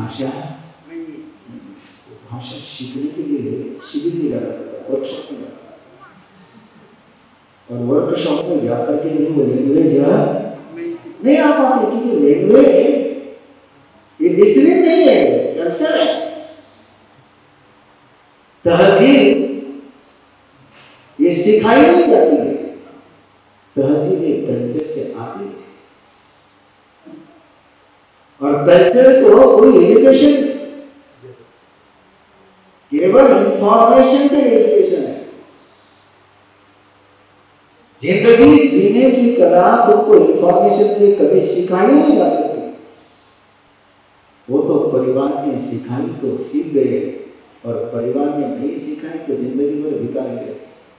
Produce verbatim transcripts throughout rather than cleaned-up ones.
भाषा भाषा सीखने के लिए शिविर नहीं जाना पड़ता, वर्कशॉप में जाना, और वर्कशॉप में जाकर के नहीं वो लैंग्वेज नहीं आ पाती, क्योंकि लैंग्वेज ये डिसिप्लिन नहीं है, कल्चर है, तहजीब ये सिखाई नहीं जाती है, तहजीब ये कल्चर से आती है, और कल्चर को कोई एजुकेशन केवल इंफॉर्मेशन के लिए एजुकेशन है। जिंदगी जीने की कला तुमको इंफॉर्मेशन से कभी सिखाई नहीं जा सकती, वो तो परिवार ने सिखाई तो सीख गए, और परिवार में नहीं सिखाई तो जिंदगी भर भिखारी रहे।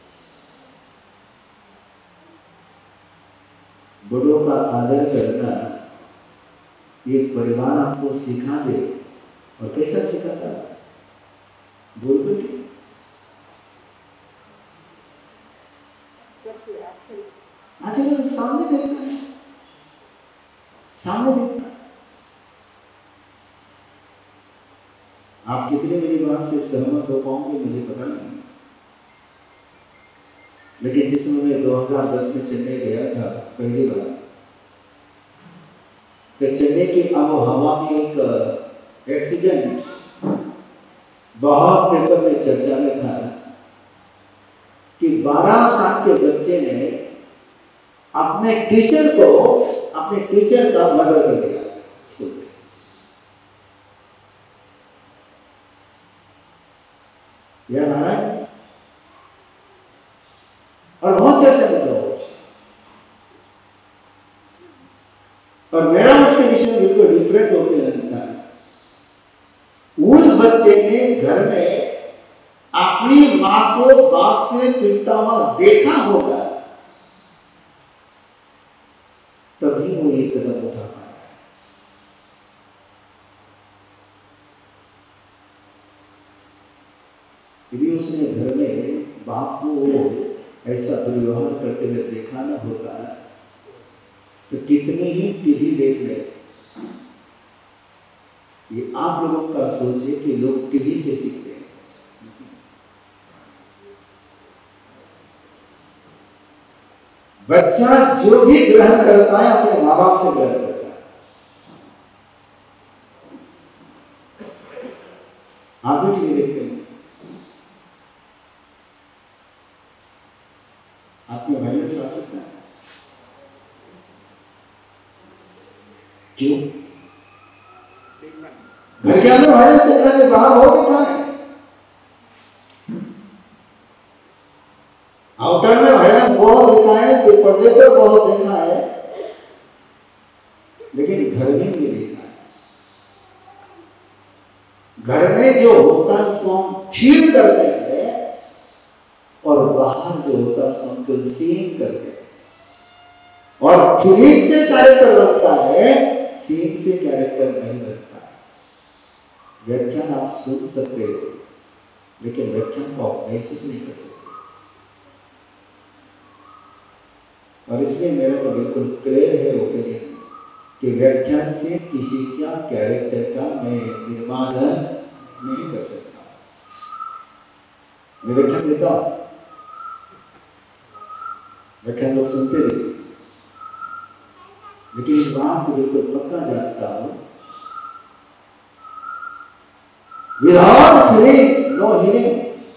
बड़ों का आदर करना ये परिवार आपको सिखा दे, और कैसा सिखाता है? बोल बेटी, अच्छा सामने देखना है, सामने देखना। आप कितने मेरी बात से सहमत हो पाओगे मुझे पता नहीं, लेकिन जिस समय मैं दो हज़ार दस में चेन्नई गया था पहली बार, तो चेन्नई की आबो हवा में एक एक्सीडेंट बहुत पेपर में चर्चा में था कि बारह साल के बच्चे ने अपने टीचर को अपने टीचर का मर्डर कर दिया स्कूल में। यह नारायण और बहुत चर्चा में था, और मेरा उसके विषय में बिल्कुल डिफरेंट ओपिनियन था। उस बच्चे ने घर में अपनी मां को बाप से पीटता हुआ देखा होगा, तभी वो एक कदम उठा पाया। यदि उसने घर में बाप को ऐसा दुर्व्यवहार करते हुए देखा ना होता तो कितने ही टीवी देख ले। ये आप लोगों का सोच है कि लोग टीवी से सीखते हैं, बच्चा जो भी ग्रहण करता है अपने माँ बाप से ग्रहण करता है। आप भी टीवी देखते हैं, आप में वायलेंस आ सकता है, क्यों? घर के अंदर वायलेंस देखा है, बाहर बहुत देखा है, आउटर में वायलेंस बहुत देखा है, पर्दे पर बहुत देखा है, लेकिन घर में नहीं देखा है। घर में जो होता है उसको हम फील करते हैं, और बाहर जो होता है उसको हम कंसीव करते हैं, और फीलिंग से कैरेक्टर लगता है, सीन से कैरेक्टर नहीं लगता। व्याख्यान आप सुन सकते हो, लेकिन व्याख्यान को आप महसूस नहीं कर सकते। और इसलिए मेरा तो बिल्कुल क्लियर है ओपिनियन कि व्याख्यान से किसी का कैरेक्टर का मैं निर्माण नहीं कर सकता। मैं व्याख्यान देता हूं, व्याख्यान लोग सुनते थे, लेकिन इस बात को बिल्कुल पक्का जानता हूं, without feeling no healing.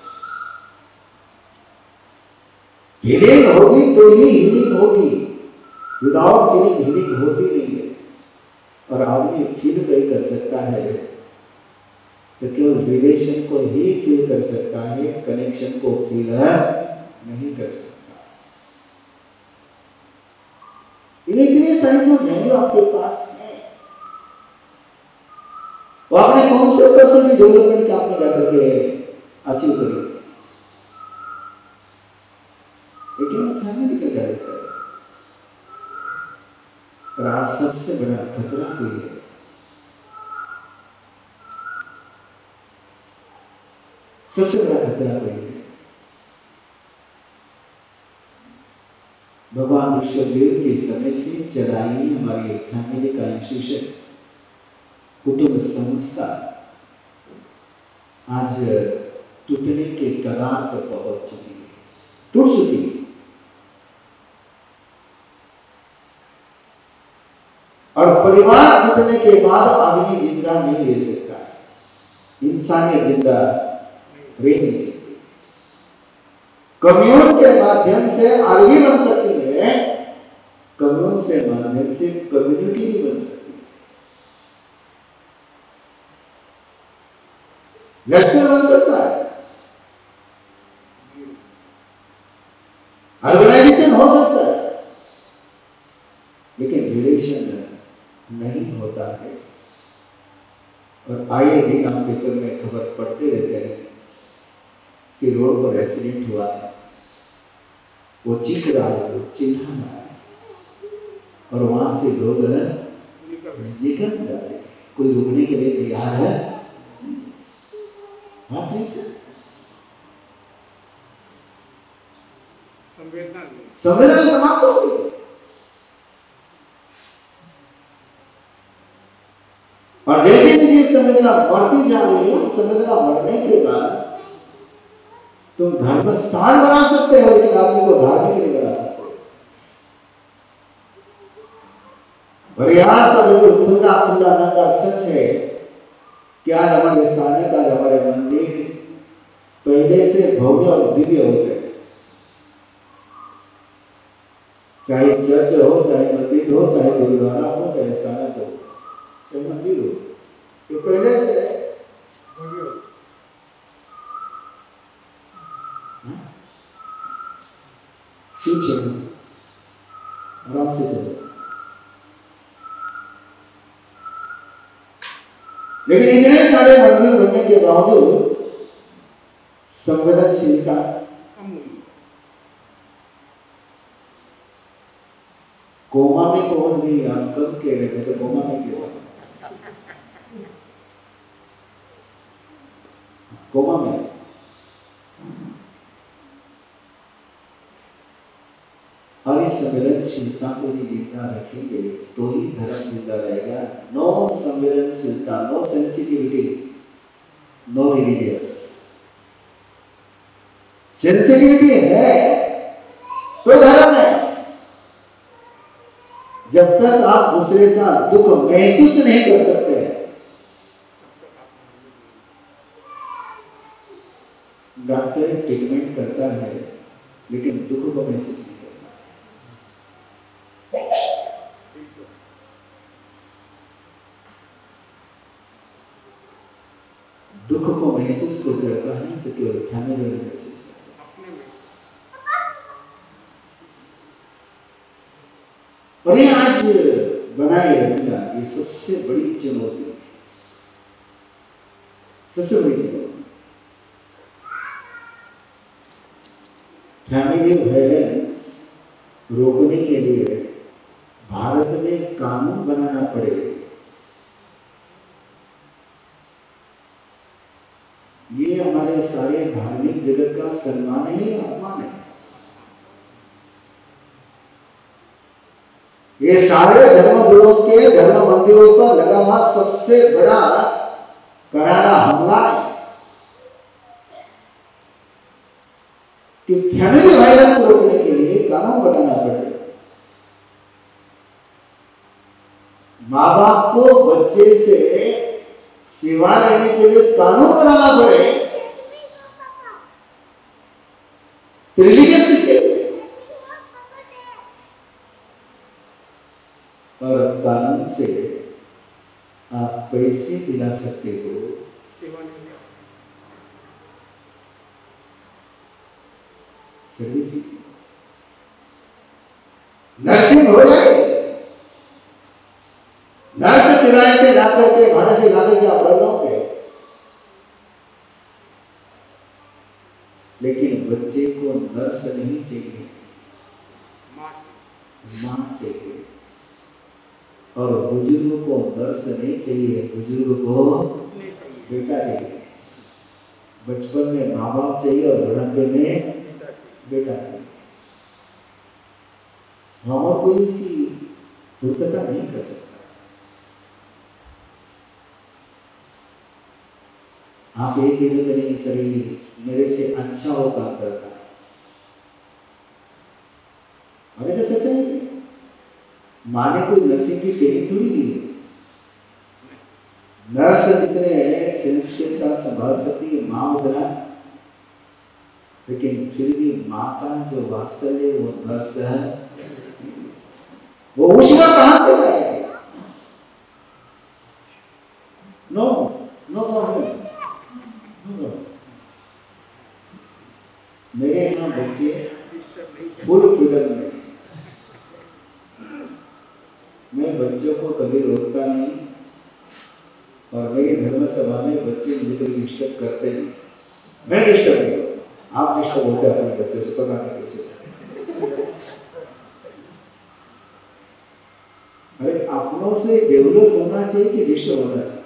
Healing होगी तो ही हीलिंग होगी, विदाउट फीलिंग हीलिंग होती नहीं है। और आदमी फील नहीं कर सकता है तो केवल रिलेशन को ही फील कर सकता है, कनेक्शन को फील नहीं कर सकता। इतनी सारी जो वैल्यू आपके पास है, वो आपने कौन से पर्सन की डेवलपमेंट का आपने जाकर के अचीव करी, लेकिन ध्यान में निकल जाएगा। और आज सबसे बड़ा खतरा कोई है, सबसे बड़ा खतरा कोई है। भगवान ऋषभदेव के समय से चराई हमारी एक फैमिली का इंस्टीट्यूशन, कुटुंब संस्था आज टूटने के कगार पर पहुंच चुकी है, टूट चुकी है। और परिवार टूटने के बाद आदमी जिंदा नहीं रह सकता, इंसानी जिंदा रह नहीं सकती। कम्यून के माध्यम से आदमी बन सकती है, कम्यून से माध्यम से कम्युनिटी नहीं बन सकती। नेशनल बन सकता है, ऑर्गेनाइजेशन हो सकता है, लेकिन रिलेशन नहीं होता है। और आए दिन हम पेपर में खबर पढ़ते रहते हैं कि रोड पर एक्सीडेंट हुआ है, वो चीख रहा है, वो चिल्ला रहा है, और वहां से लोग निकल जा रहे, कोई रुकने के लिए तैयार है। संवेदना समाप्त हो गई। और जैसे जैसे संवेदना बढ़ती जा रही है, संवेदना बढ़ने के बाद तुम धर्म स्थान बना सकते हो, लेकिन आदमी को धार्मिक नहीं बना सकते। और यहाँ का बिल्कुल खुला खुला नंगा सच है कि आज हमारे स्थानिक, आज हमारे मंदिर पहले से भव्य और दिव्य हो गए। चाहे चर्च हो, चाहे मंदिर हो, चाहे गुरुद्वारा हो, चाहे स्थानक हो, चाहे मंदिर हो, ये पहले से भव्य। क्यों चलो, आराम से चलो। लेकिन इतने सारे मंदिर बनने के बावजूद संवेदनशीलता कोमा में पहुंच गई। हम कब कह रहे थे, तो कोमा में क्यों, कोमा में। और इस संवेदनशीलता को यदि जिंदा रखेंगे तो ही धर्म जिंदा रहेगा। नो संवेदनशीलता, no sensitivity, no religious. Sensitivity है तो धर्म है। जब तक आप दूसरे का दुख महसूस नहीं कर सकते हैं, डॉक्टर ट्रीटमेंट करता है लेकिन दुख को महसूस नहीं करता। दुख को महसूस को करता है तो केवल फैमिली में महसूस करता है। और ये आज बनाए रखना ये सबसे बड़ी चुनौती है, सबसे बड़ी चुनौती। फैमिली वायलेंस रोकने के लिए भारत में कानून बनाना पड़ेगा। ये हमारे सारे धार्मिक जगत का सम्मान है, अपमान है। ये सारे धर्मगुरुओं के धर्म मंदिरों पर लगा हुआ सबसे बड़ा करारा हमला है कि फैमिली वायलेंस रोकने के लिए कानून बनाना पड़ेगा। माँ बाप को बच्चे से सेवा लेने के लिए कानून बनाना पड़े। रिलीजियस किसके? और कानून से आप पैसे दिला सकते हो, सर्विस नर्सिंग हो जाए। नर्स किराए से ला करके, भाड़े से ला करके आप रह जाओगे, लेकिन बच्चे को नर्स नहीं चाहिए, मां चाहिए। और बुजुर्ग को नर्स नहीं चाहिए, बुजुर्ग को बेटा चाहिए। बचपन में माँ बाप चाहिए और बुढ़ापे में बेटा चाहिए। और कोई उसकी पूर्तता नहीं कर सकता। आप ये कह रहे नहीं शरीर मेरे से अच्छा वो काम करता है, अरे तो सच है। माँ ने कोई नर्सिंग की ट्रेनिंग थोड़ी ली है। नर्स जितने सेंस के साथ संभाल सकती है माँ उतना, लेकिन फिर भी माँ का जो वात्सल्य वो नर्स है, वो ऊष्मा कहां से लाएगी? No no problem, no. मेरे यहाँ बच्चे फुल फ्रीडम में, मैं बच्चों को कभी रोकता नहीं, और मेरी धर्म सभा में बच्चे मुझे कभी डिस्टर्ब करते नहीं, मैं डिस्टर्ब नहीं होता। आप डिस्टर्ब होते अपने बच्चों से, पता नहीं कैसे। अरे अपनों से डेवलप होना चाहिए कि डिस्टर्ब होना चाहिए?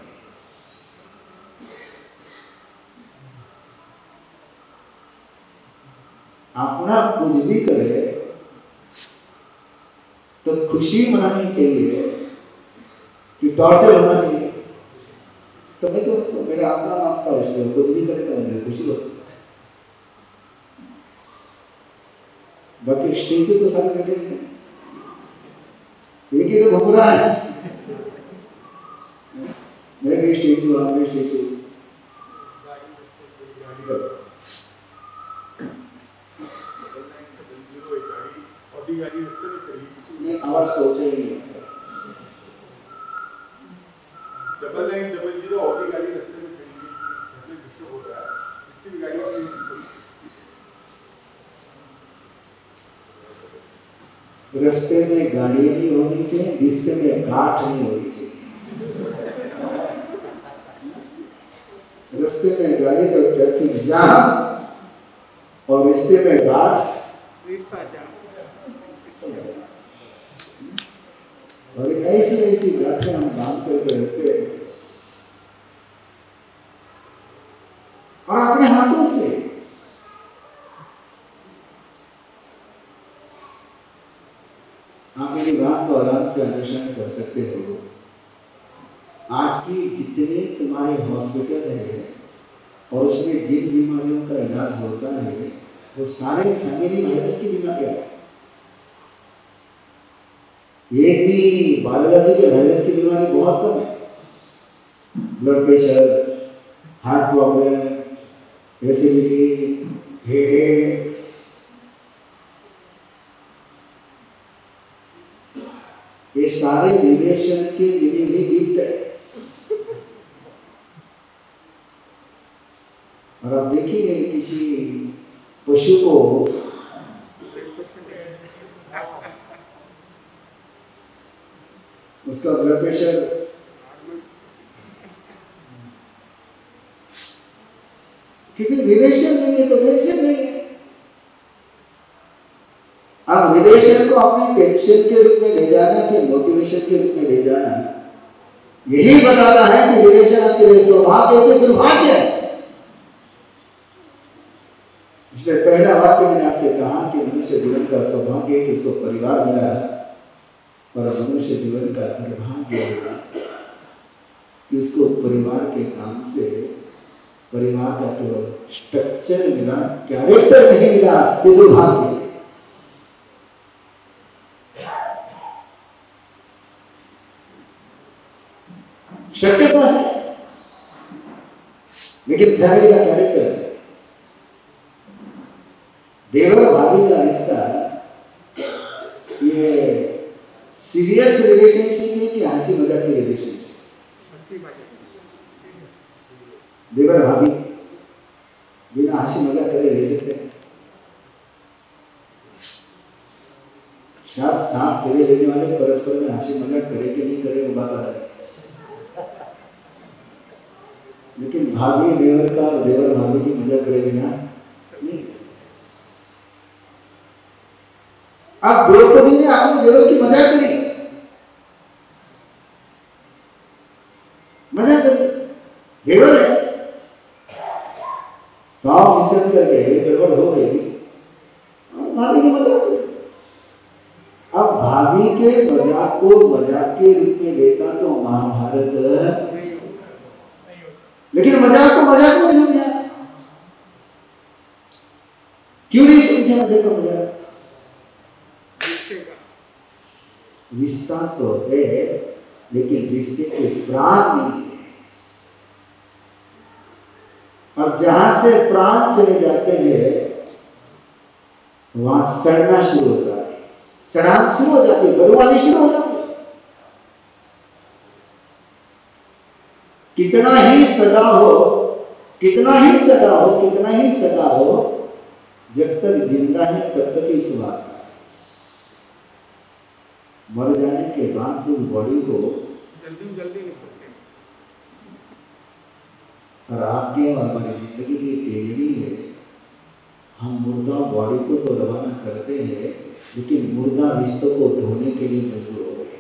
अपना कुछ भी करे तो खुशी मनानी चाहिए कि टॉर्चर होना चाहिए? तो मैं तो, तो मेरा अपना मानता हूँ इसलिए कुछ भी करे तो मुझे खुशी होती। बाकी स्टेज तो सारे बैठे हैं, एक ही तो घूम रहा है, मैं भी स्टेज हूँ, आप भी स्टेज हूँ। आवाज पहुंचे ही नहीं। Double nine double zero Audi गाड़ी रास्ते में खड़ी है, घर में डिस्टर्ब हो रहा है, इसकी भी गाड़ी वाली यूज करो। रास्ते में गाड़ी नहीं होनी चाहिए, रिश्ते में गांठ नहीं होनी चाहिए। रास्ते में गाड़ी तो ट्रैफिक जाम, और रिश्ते में गांठ रिश्ता जाम। और ऐसी ऐसी गांठें हम बांध करके रखते हैं, और अपने हाथों से आप मेरी बात को आराम से अंडरस्टैंड कर सकते हो। आज की जितने तुम्हारे हॉस्पिटल है और उसमें जिन बीमारियों का इलाज होता है वो सारे फैमिली वायरस की बीमारियां है। एक भी बायोलॉजिकल वायरस की बीमारी बहुत कम है। Blood pressure, heart problem, acidity, headache, ये सारे रिलेशन के मिली हुई गिफ्ट है। और आप देखिए किसी पशु को उसका ब्लड प्रेशर क्योंकि रिलेशन नहीं है तो टेंशन नहीं है। अब रिलेशन को अपने टेंशन के रूप में ले जाना कि मोटिवेशन के रूप में ले जाना, यही बताता है कि रिलेशन आपके लिए सौभाग्य है कि दुर्भाग्य है। इसलिए पहला वाक्य मैंने आपसे कहा कि मनुष्य जीवन का सौभाग्य है कि उसको परिवार मिला है, और मनुष्य जीवन का दुर्भाग्य है कि उसको परिवार के नाम से परिवार का केवल स्ट्रक्चर मिला, कैरेक्टर नहीं मिला। ये दुर्भाग्य है। स्ट्रक्चर तो है लेकिन फैमिली का कैरेक्टर है। देवर भाभी का रिश्ता ये सीरियस रिलेशनशिप है कि हंसी मजाक की रिलेशनशिप? देवर भाभी बिना हंसी मजाक करे रह सकते हैं? शायद साथ फेरे लेने वाले परस्पर में हंसी मजाक करे कि नहीं करे वो बात अलग है, लेकिन भाभी देवर का और देवर भाभी की मजाक करे बिना नहीं। अब द्रौपदी ने अपने देवर की मजाक करी, मजाक करी, देवर है तो आप फिसल करके गड़बड़ हो गई, भाभी की मजाक करी। अब भाभी के मजाक को मजाक के रूप में लेता तो महाभारत, लेकिन मजाक को मजाक नहीं समझा। क्यों नहीं समझा मजाक को मजाक? रिश्ता तो है, लेकिन रिश्ते के प्राण नहीं है। और जहां से प्राण चले जाते हैं वहां सड़ना शुरू होता है, सड़ान शुरू हो जाती है, बदवानी शुरू हो जाती है। कितना ही सदा हो, कितना ही सदा हो, कितना ही सदा हो, जब तक जिंदा है तब तक ही स्वाद है। मर जाने के बाद उस बॉडी को जल्दी जल्दी नहीं करते। और आपके और हमारी जिंदगी की टेढ़ी है। हम मुर्दा बॉडी को तो रवाना करते हैं, लेकिन मुर्दा रिश्तों को ढोने के लिए मजबूर हो गए।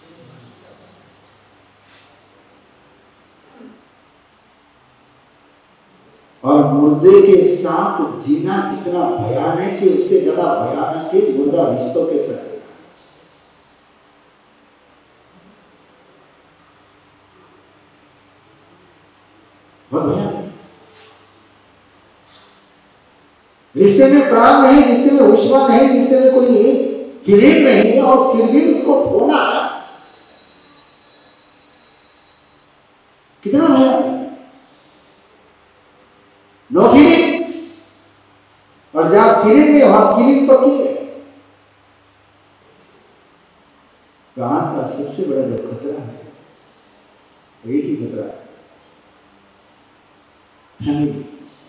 और मुर्दे के साथ जीना जितना भयानक है, उससे ज्यादा भयानक है मुर्दा रिश्तों के साथ। रिश्ते में प्राण नहीं, रिश्ते में ऊष्मा नहीं, रिश्ते में कोई फीलिंग नहीं है, और फिर भी उसको खोना कितना भयानक। नो फीलिंग, और जहां फीलिंग में वहां फीलिंग पक्की है। तो आज का सबसे बड़ा जो खतरा है, एक ही खतरा है, फैमिली।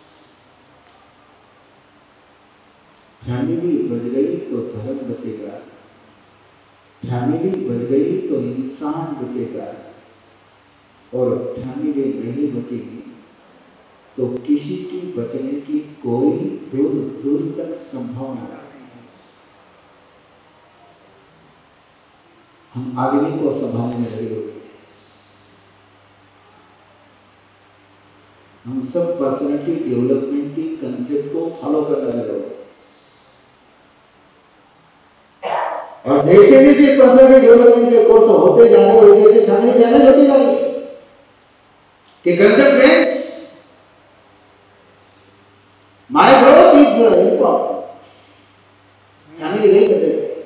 फैमिली बच गई तो धर्म बचेगा, फैमिली बच गई तो इंसान बचेगा, और फैमिली नहीं बचेगी तो किसी की बचने की कोई दूर दूर तक संभावना नहीं। हम आदमी को संभालने में लगे हुए, हम सब पर्सनालिटी डेवलपमेंट की कंसेप्ट को फॉलो करने लगे हुए, और जैसे जैसे पर्सनालिटी डेवलपमेंट के कोर्स होते जा रहे वैसे वैसे फैमिली डैमेज होती जा रही है कि concept change. My growth is important, family गई करते थे।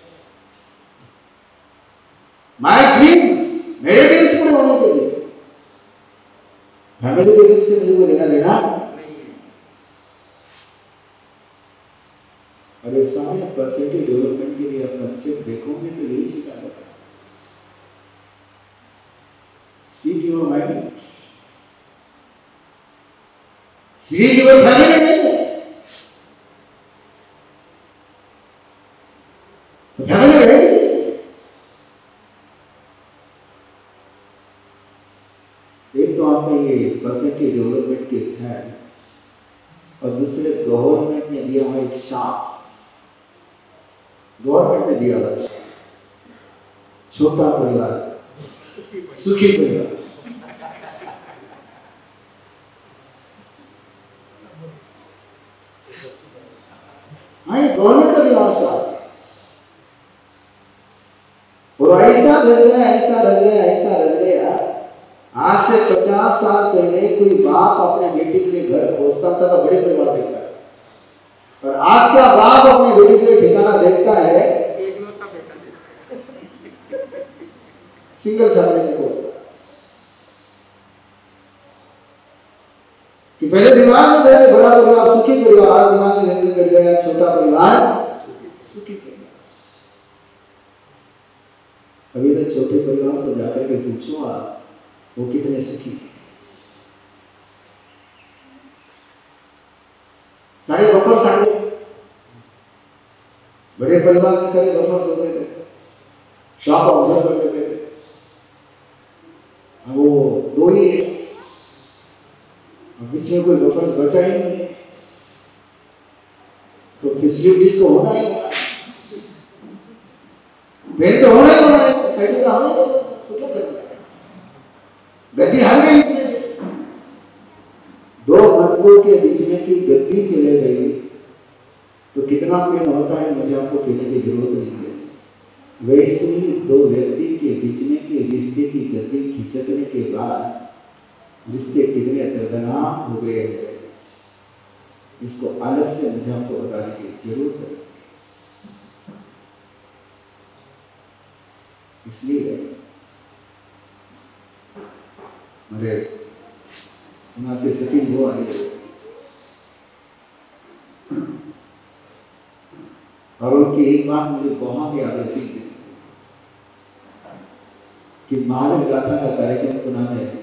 माय ड्रीम्स, मेरे ड्रीम्स पूरे होने चाहिए, फैमिली के ड्रीम से मुझे कोई लेना देना नहीं है। और ये सारे पर्सनालिटी डेवलपमेंट के लिए आप कंसेप्ट देखोगे तो यही सिखाया जाता है, speak your mind, speak your family. नहीं है तो फैमिली रहेगी कैसे? एक तो आपका ये पर्सनालिटी डेवलपमेंट के है, और दूसरे गवर्नमेंट ने दिया हुआ एक शाप, गवर्नमेंट ने दिया हुआ छोटा परिवार सुखी परिवार। हाँ, ये गवर्नमेंट का दिया हुआ शाप, और ऐसा रह गया, ऐसा रह गया, ऐसा रह गया। आज से पचास साल पहले कोई बाप अपने बेटे के लिए घर खोजता था तो बड़े परिवार देखता है, और आज का बाप अपने बेटे के लिए ठिकाना देखता है सिंगल फैमिली में खोजता है। कि पहले दिमाग में था बड़ा परिवार सुखी परिवार, आज दिमाग में जल्दी कर गया छोटा परिवार सुखी परिवार। अभी तो छोटे परिवार को जाकर के पूछो आप वो कितने सुखी है। सारे बफर्स आ गए, बड़े परिवार में सारे बफर्स होते थे, शॉप ऑब्जर्व कर लेते थे, वो दो ही है, बीच में कोई बफर्स बचा ही नहीं है, तो फैसिलिटीज को होना ही बेन तो होना ही होना है, साइड का होना ही उसको क्या करना है। गद्दी हट गई इसमें से, दो मनकों के बीच में की गद्दी चले गई तो कितना पेन होता है मुझे आपको कहने की जरूरत नहीं है। वैसे ही दो व्यक्ति के बीच में के रिश्ते की गद्दी खिसकने के बाद रिश्ते कितने दर्दनाक हो गए हैं, इसको अलग से मुझे आपको बताने की जरूरत है। इसलिए मेरे वहां से सतीश वो आए और उनकी एक बात मुझे बहुत याद रहती है कि महाराज गाथा का कार्यक्रम पुणे में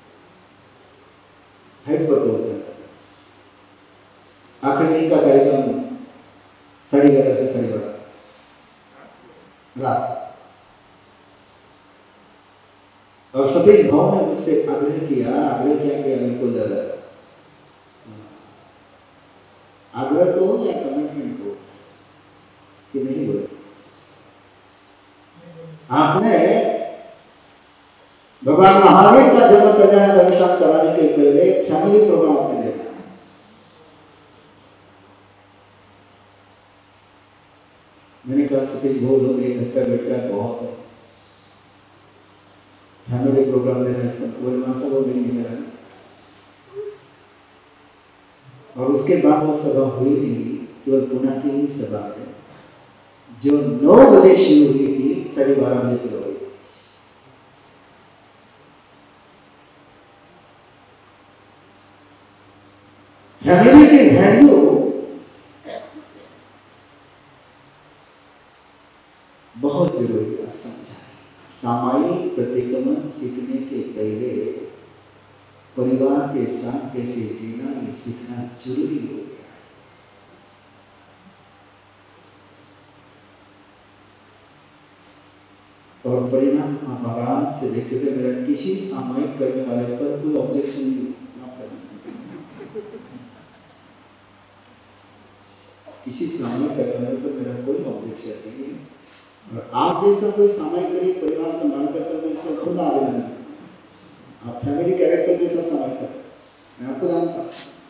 हेड पर पहुंचा। आखिरी दिन का कार्यक्रम साढ़े ग्यारह से साढ़े बारह रात, और सतीश भाव ने मुझसे आग्रह किया आग्रह किया कि बिल्कुल आग्रह को या कमिटमेंट को कि नहीं बोले, आपने भगवान महावीर का जन्म कल्याण का अनुष्ठान कराने के पहले एक फैमिली प्रोग्राम आपने देखा। मैंने कहा सतीश भाव लोग एक घंटा बैठ कर बहुत है, फैमिली प्रोग्राम देना इसका बोले मासा वो भी नहीं है मेरा। और उसके बाद वो सभा हुई नहीं, केवल पुणे की ही सभा है जो नौ बजे शुरू हुई थी, साढ़े बारह बजे पूरी हुई थी। फैमिली की वैल्यू बहुत जरूरी है समझा। सामायिक प्रतिक्रमण सीखने के पहले परिवार के साथ कैसे जीना ये सीखना जरूरी हो गया। और परिणाम आप आराम से देख सकते। मेरा किसी सामायिक करने वाले पर कोई ऑब्जेक्शन ना करना, किसी सामायिक करने वाले पर मेरा कोई ऑब्जेक्शन नहीं है। और आप जैसा कोई सामायिक करिए परिवार संभाल कर तो मैं इसमें खुद आवेदन नहीं, आप फैमिली कैरेक्टर के साथ सामायिक कर, मैं आपको जानता।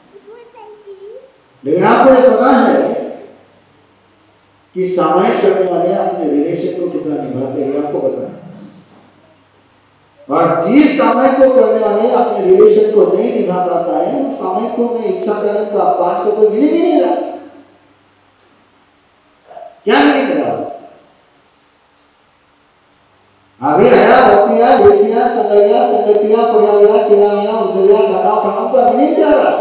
लेकिन आपको ये पता है कि सामायिक करने वाले अपने रिलेशन को कितना निभाते हैं, आपको पता है। और जिस सामायिक को करने वाले अपने रिलेशन को नहीं निभा पाता है, उस सामायिक को मैं इच्छा करें तो आप पाठ को कोई मिले भी नहीं रहा, क्या नहीं रहा बस। अभी आया बतिया देसिया संगया संगतिया पुराविया किलामिया उदरिया टाटा टाटा तो अभी नहीं जा रहा।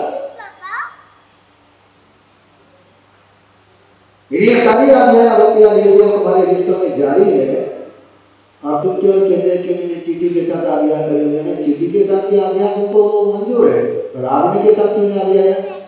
ये सारी आज्ञा बतिया देसिया तुम्हारे रिश्तों में जारी है, और तुम केवल कहते हैं कि मैंने चीटी के साथ आज्ञा करी हुई है। चिट्ठी के साथ की आज्ञा तुमको मंजूर है, पर आदमी के साथ क्यों आज्ञा है?